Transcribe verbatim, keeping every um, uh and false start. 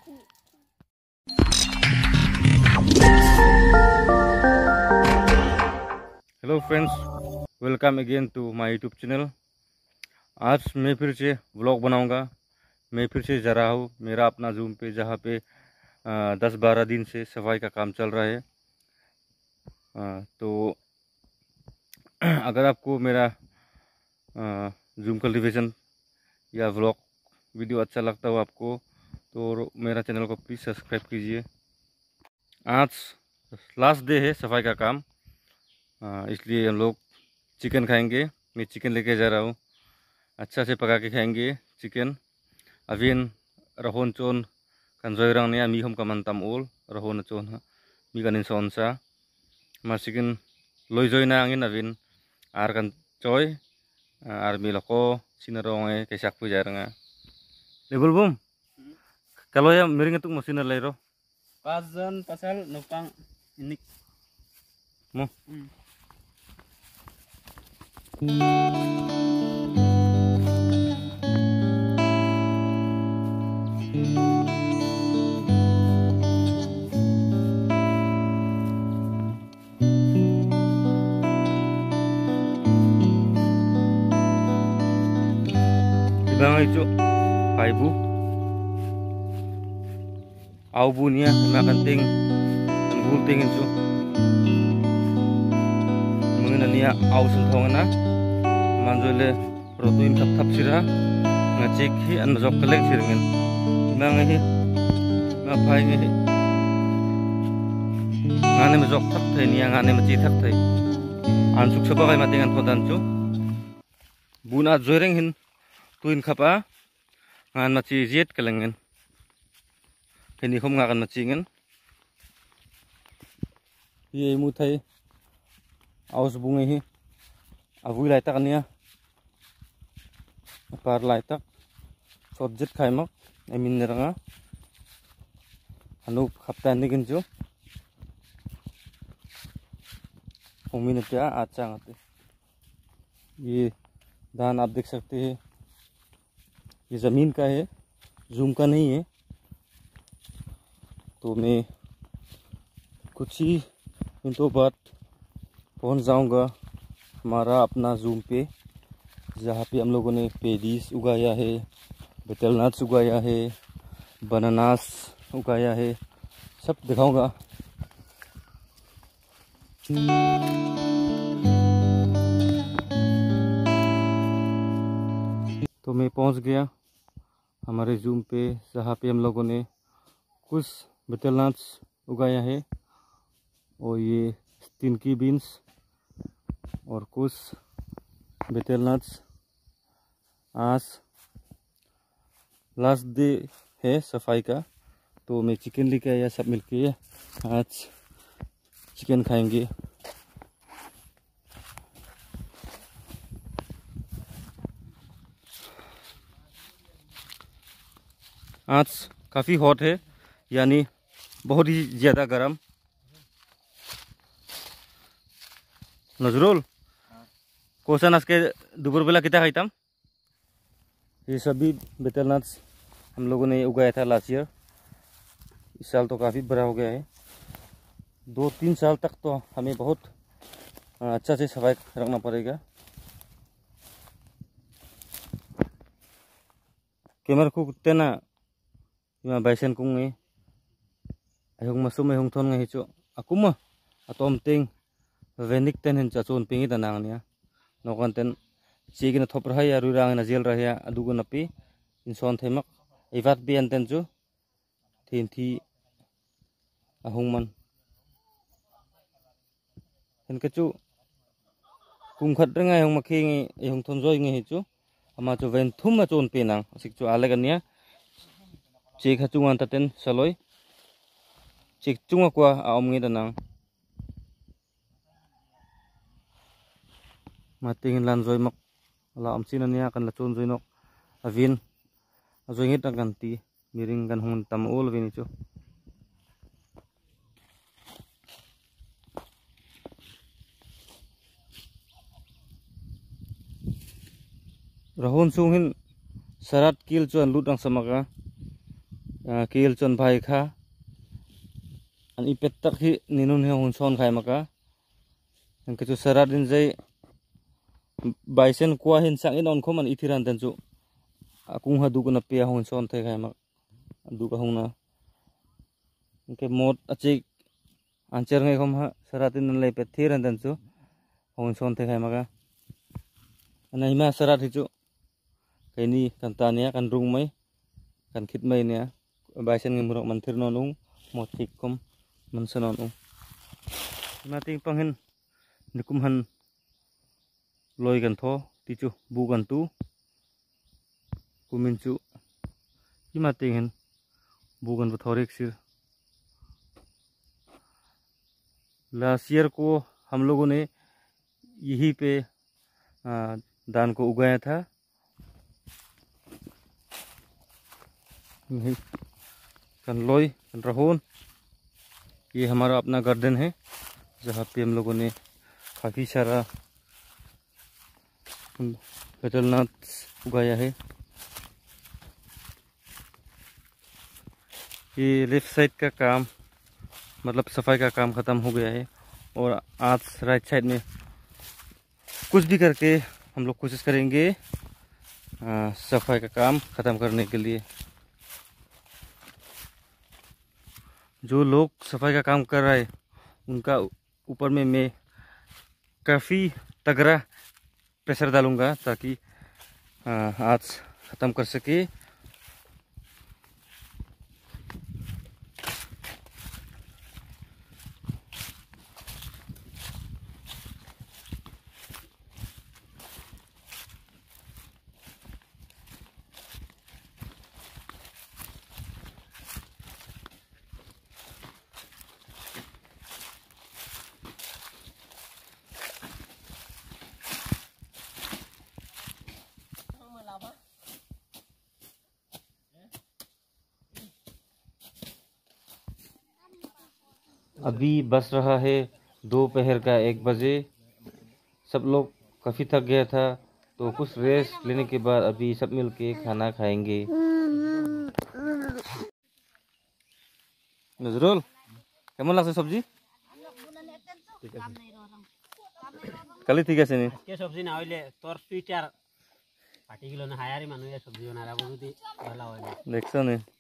Hello friends, welcome again to my YouTube channel. आज मैं फिर से व्लॉग बनाऊंगा। मैं फिर से जा रहा हूँ मेरा अपना जूम पे, जहाँ पे दस बारह दिन से सफाई का काम चल रहा है। आ, तो अगर आपको मेरा जूम कल्टीवेशन या व्लॉग वीडियो अच्छा लगता हो आपको, तो मेरा चैनल को प्लीज़ सब्सक्राइब कीजिए। आज लास्ट डे है सफाई का काम, आ, इसलिए हम लोग चिकन खाएंगे। मैं चिकन लेके जा रहा हूँ, अच्छा से पका के खाएंगे चिकन। अविन रहन चोन कंजोयरंग ने मी हम कमंतम ओल रहन चोन मी कनिन सोनसा मासिकिन लोई जोइना आंगिन अविन आर kan coy आर मी लको सिनरोंगे केsak pujaranga lebul bum kalau ya miring itu mesin lero Pasan pasal nupang ini mo bang itu ibu au bunia na kanting ang gulting itu mungkin ania au senthong na manjole protein kap thap sira ngacik hi an majok keleng siringen bang hi ngapai hi ngane majok thak thai nia ngane machi thak thai an suk sabagai matingan thodan chu buna joireng hin tuin khapa ngan machi jet kelengen ini không ngakan macingen ye mu thai aus bunge hi avui lai tak ania par lai tak chot jet khai mak emin neranga anu khaptan ni ginjo होमिन क्या अच्छा आते। ये धान आप देख सकते हैं, ये ज़मीन का है, जूम का नहीं है। तो मैं कुछ ही मिनटों बाद पहुंच जाऊंगा हमारा अपना जूम पे, जहाँ पे हम लोगों ने पेडीज उगाया है, बेटलनट्स उगाया है, बनानास उगाया है, सब दिखाऊंगा। तो मैं पहुंच गया हमारे जूम पे, जहाँ पे हम लोगों ने कुछ बेटलनट्स उगाया है, और ये स्टिनकी बीन्स और कुछ बेटलनट्स। आज लास्ट डे है सफाई का, तो मैं चिकन लेके आया, सब मिलके आज चिकन खाएंगे। आज काफ़ी हॉट है, यानी बहुत ही ज़्यादा गर्म। नजरुल क्वेश्चन आज के दोपहर बेला कितना खाइतम? ये सभी बेटलनट्स हम लोगों ने उगाया था लास्ट ईयर। इस साल तो काफ़ी बड़ा हो गया है। दो तीन साल तक तो हमें बहुत अच्छा से सफाई रखना पड़ेगा। कैमरा को कुत्ते ना ima baisen kung ngi ayong masum ayong thon ngi chu akuma atom ting venik ten hin cha chon pingi danang nia nokan ten chigina thop raha ya rurang na jel raha adugo napi inson themak ivat bi an ten chu thin thi ahung man hen ka chu kum khat renga ayong makhi ngi ayong thon joi ngi chu ama chu ven thum ma chon pinang sik chu ale kania cik hacungan taten saloi cik cunga kwa aom ngi danang matingin lan zoi mak la om sin ania kan la chon zoi nok avin azoi ngit kan ti miring kan hon tam ol vini chu rahon sunghin sarat kil chuan lut ang samaka kiel chon bhai kha an ipet tak hi ninun he hun son khai maka ang kechu sarat din jai baisen kwa hin sang in on khom an ithiran tan chu akung ha du ko na pe hun son the khai mak du ka hung na ke mod achik ancher ngai khom ha sarat din le pe thiran tan chu hun son the khai maka anai ma sarat hi chu kai ni kan ta nia kan rung mai kan khit mai nia baisen ngi murok man thir non ung mo thik kom man sanon ung ma ting pang hin nikum han loi kan tho ti chu bu kan tu kumin chu ima ting hin bu kan thorik sir last year को हम लोगों ने यहीं पे धान को उगाया था। कंलोई कंट्रहोन ये हमारा अपना गार्डन है जहाँ पे हम लोगों ने काफ़ी सारा बेटलनट उगाया है। ये लेफ्ट साइड का काम मतलब सफाई का काम ख़त्म हो गया है और आज राइट साइड में कुछ भी करके हम लोग कोशिश करेंगे आ, सफाई का काम ख़त्म करने के लिए। जो लोग सफाई का काम कर रहे हैं उनका ऊपर में मैं काफ़ी तगड़ा प्रेशर डालूँगा ताकि आ, आज ख़त्म कर सके। अभी बस रहा है दोपहर का एक बजे। सब लोग काफ़ी थक गया था तो कुछ रेस्ट लेने के बाद अभी सब मिलके खाना खाएंगे। नजरुल केमन लागছে सब्जी কালি ঠিক আছে নি কে সবজি না হইলে তোর টুইটার পার্টি গুলো না হায়ারি মানুষ সবজি বানারা বুঝি ভালো হয় দেখছো নি।